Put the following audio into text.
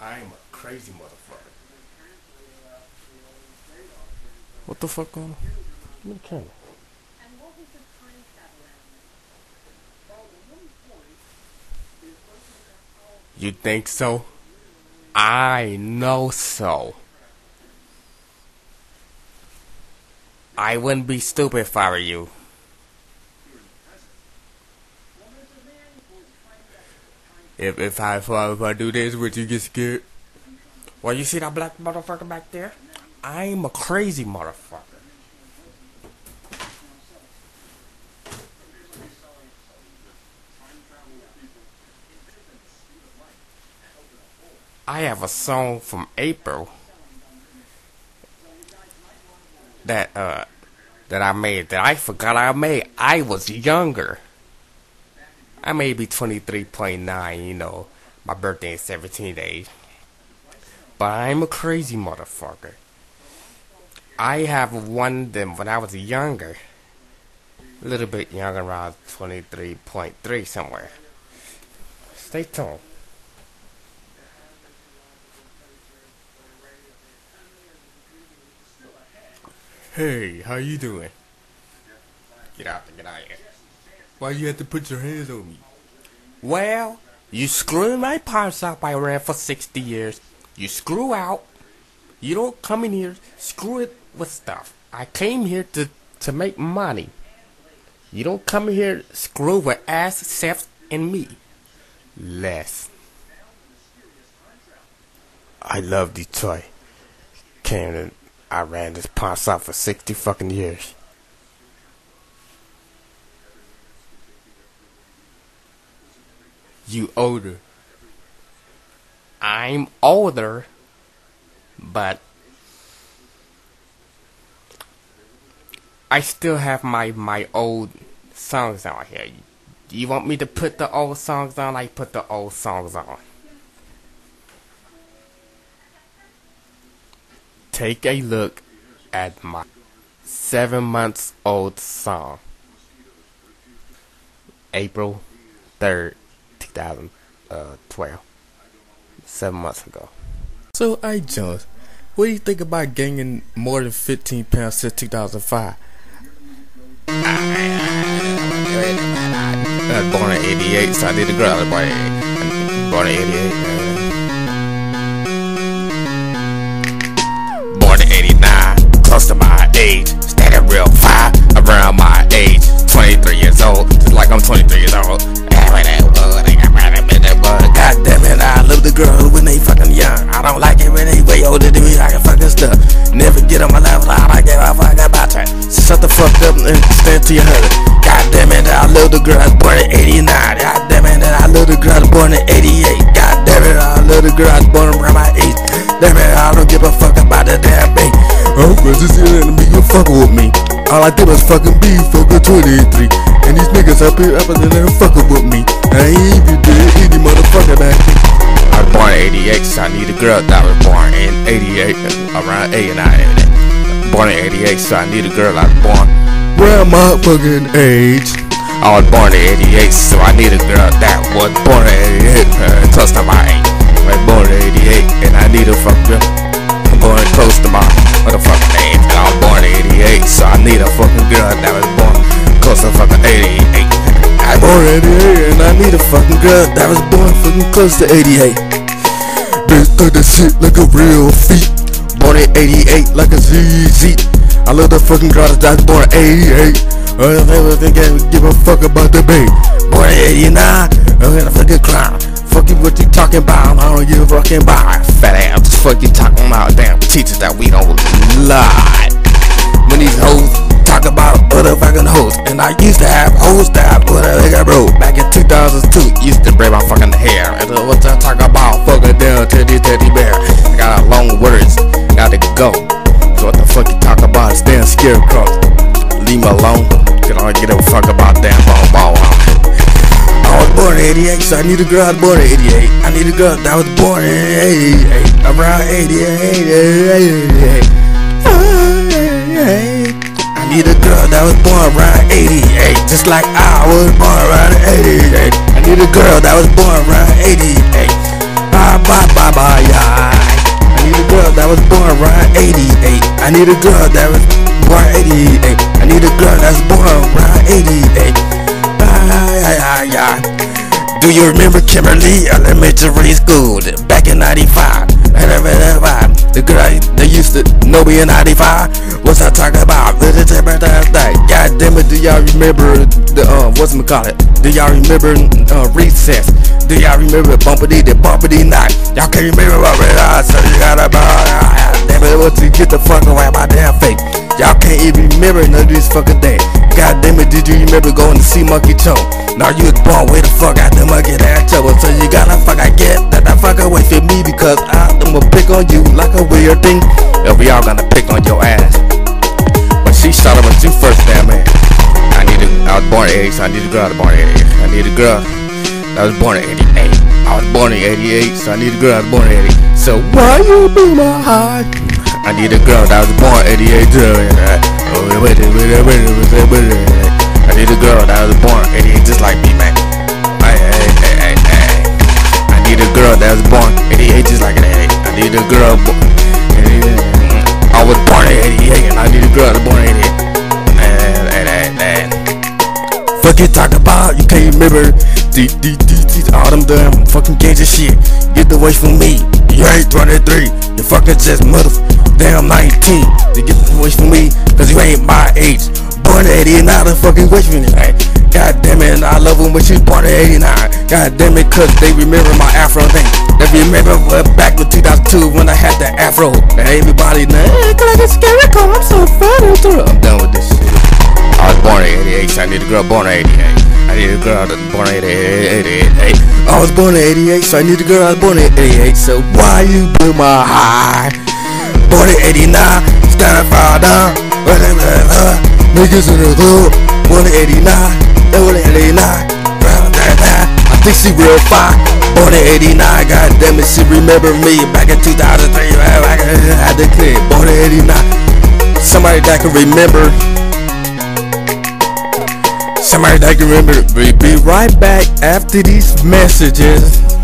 I'm a crazy motherfucker. What the fuck going on? Give me the camera. You think so? I know so. I wouldn't be stupid if I were you. If I do this, would you get scared? Well, you see that black motherfucker back there? I'm a crazy motherfucker. I have a song from April that I made that I forgot I made. I was younger. I may be 23.9, you know. My birthday is 17 days. But I'm a crazy motherfucker. I have one of them when I was younger. A little bit younger, around 23.3 somewhere. Stay tuned. Hey, how you doing? Get out here. Why you have to put your hands on me? Well, you screwed my parts up. I ran for 60 years. You screw out. You don't come in here, screw it with stuff. I came here to make money. You don't come here, screw with ass, Seth, and me. Less. I love Detroit. Canada. I ran this pawn shop for 60 fucking years. You older. I'm older, but I still have my old songs on here. You want me to put the old songs on? I put the old songs on. Take a look at my 7 months old song. April 3rd, 2012. 7 months ago. So, Jones, what do you think about gaining more than 15 pounds since 2005? I was born in 88, so I did a girl. I was born in 88. Born in 89, close to my age. Standing real fine around my age. 23 years old, just like I'm 23 years old. God damn it, I love the girl when they fucking young. I don't like it when they way older than me, like a fucking stuff. Never get on my level, I don't give a fuck about that. Shut the fuck up and stand to your husband. God damn it, I love the girl I was born in 89. God damn it, I love the girl I was born in 88. God damn it, I love the girl I was born around my age. Damn it, I don't give a fuck about the damn thing. Oh, cause this enemy, you fucking with me. All I did was fucking be fucking 23. And these niggas up here up and they're fucking with me. I ain't even did any motherfucker back then. I was born in 88, so I need a girl that was born in 88, around 89. Born in 88, so I need a girl that was born around my fucking age. I was born in 88, so I need a girl that was born in 88, close to my age. I was born in 88, and I need a fucking girl born close to my motherfucking age. And I was born in 88, so I need a fucking girl that was born close to fucking 88. I was born in 88 and I need a fucking girl that was born fucking close to 88. Bitch, thug that shit like a real feat. Born in 88 like a ZZ. I love the fucking girl that was born in 88. I don't think I give a fuck about the babe. Born in 89, I'm gonna fucking clown. Fuck you, what you talking about? I don't give a fucking about. Fat ass, fuck you talking about? Damn teachers that we don't lie. When these hoes talk about other fucking hoes. And I used to have hoes that I put a nigga bro. Back in 2002, used to braid my fucking hair. And what I talk about, fucking down teddy bear. I got long words, gotta go. So what the fuck you talk about? Stand scarecrow. Leave me alone, cause I don't give a fuck about damn ball. I was born in 88, so I need a girl that was born in 88. I need a girl that was born in 88. Around 88. I need a girl that was born around 88. Just like I was born around 88. I need a girl that was born around 88. Bye, yeah. that was born around 88. I need a girl that was born 88. I need a girl that's born around 88. Do you remember Kimberly Elementary School back in 95? The girl they used to know me in 95. What's I talking about? God damn it, do y'all remember the whatchamacallit? Do y'all remember recess? Do y'all remember bumpity night? Y'all can't remember what it is, so you gotta damn it, what you get the fuck away my damn face. Y'all can't even remember none of these fucking things. God damn it, did you remember going to see Monkey Toe? Now you was born way the fuck out the monkey that trouble. So you gotta fucking get that fuck away from me, because I'm gonna pick on you like a weird thing. And we all gonna pick on your ass. When she started with you first, damn man. I was born in 88, so I need a girl that was born in 88. I need a girl that was born in 88. I was born in 88, so I need a girl that was born in 88. So why you be my heart? I need a girl that was born in 88 too. I need a girl that was born in 88 just like me, man. I need a girl that was born in 88 just like an 88. I need a girl I was born in 88, and I need a girl that was born in 88. Fuck you talk about, you can't remember all them damn fucking games of shit. Get away from me, you ain't 23, you fucking just damn 19. You get away from me, cause you ain't my age. Born in 89, the fucking wait for me. God damn it, I love them when she's born in 89. God damn it, cause they remember my afro thing. They remember back in 2002 when I had the afro. And everybody know, hey, can I get scary? I'm so fat. I'm done with this shit. I was born in 88, so I need a girl born in 88. I need a girl that's born in 88. I was born in 88, so I need a girl that's born in 88. So why you blew my high? Born in 89, standing far down. Niggas in the hood, born in 89, born in 89. I think she real fine. Born in 89, goddamn it, she remember me back in 2003. I had to clear. Born in 89. Somebody that can remember. Somebody that can remember. We'll be right back after these messages.